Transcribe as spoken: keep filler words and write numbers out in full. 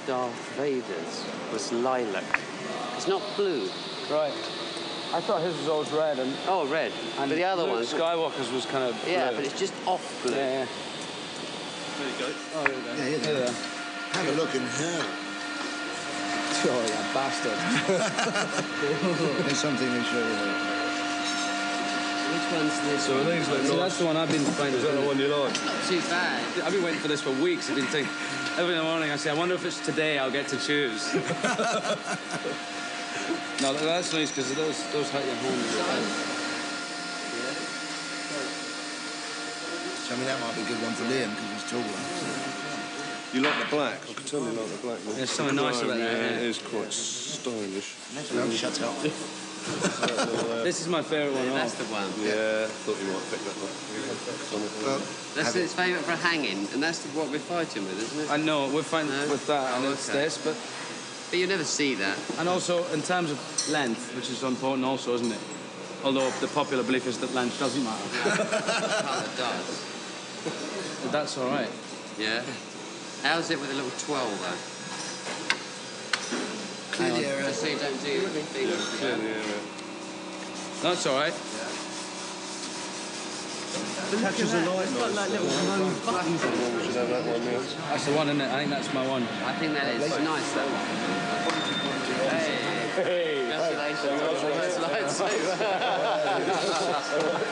Darth Vader's was lilac. It's not blue. Right. I thought his was always red. And oh, red. And but the other Luke one... Skywalker's was kind of blue. Yeah, but it's just off blue. Yeah, yeah. There you go. Oh, there you go. Yeah, yeah, there. there. Have a look in here. Oh, you bastard. There's something we show you. Which one's this So are these like So nice? that's the one I've been playing. Is that the one you like? Not too bad. I've been waiting for this for weeks. I've been thinking, every morning I say, I wonder if it's today I'll get to choose. No, that's nice because those those hurt your hands. So, I mean, that might be a good one for Liam because he's taller. You like the black? I can tell you like the black. Man. There's something nice about yeah, that. Yeah. It is quite stylish. No, shut up. This is my favourite one. Yeah, that's off. the one. Yeah, thought you might pick that one. Well, That's its favourite for hanging, and that's what we're fighting with, isn't it? I know, we're fine No? with that, and Oh, it's okay. this, but... But you never see that. And also, in terms of length, which is important also, isn't it? Although the popular belief is that length doesn't matter. Well, it does. But that's all right. Yeah. How's it with a little twelve, though? clear the area. Just so you don't do big... Yeah, yeah, That's all right. Catches a light It's got like little chrome buttons on it. We should have that one, yeah. That's the one, isn't it? I think that's my one. I think that is nice, that one. Hey! Hey! Congratulations on the first lightsaber.